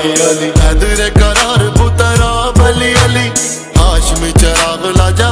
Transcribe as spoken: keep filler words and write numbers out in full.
अली हैदर करार पुतरा बली अली हाशमी चराग लाजा